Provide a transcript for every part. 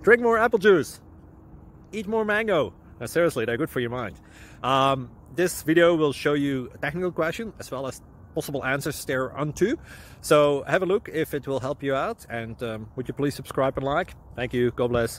Drink more apple juice. Eat more mango. Seriously, they're good for your mind. This video will show you a technical question as well as possible answers thereunto. So have a look if it will help you out, and would you please subscribe and like? Thank you. God bless.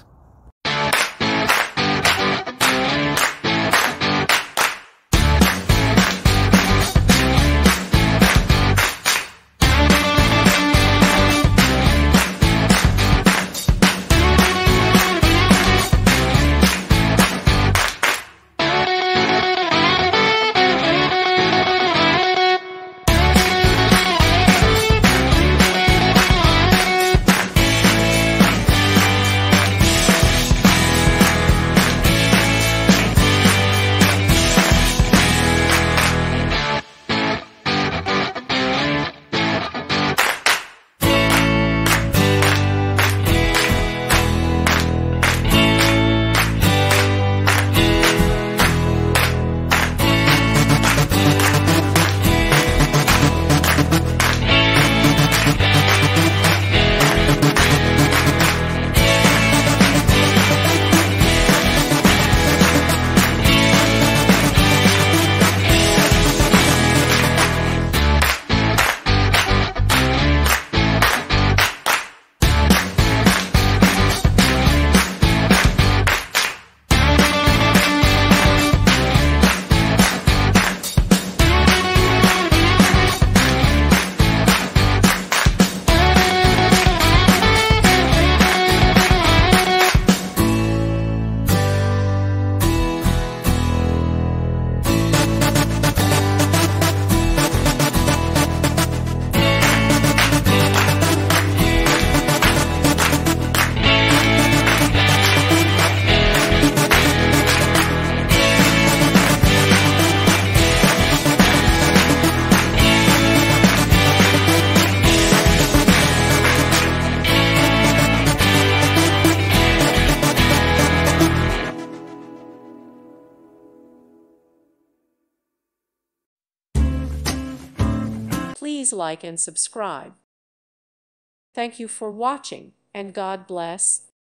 Please like and subscribe. Thank you for watching, and God bless.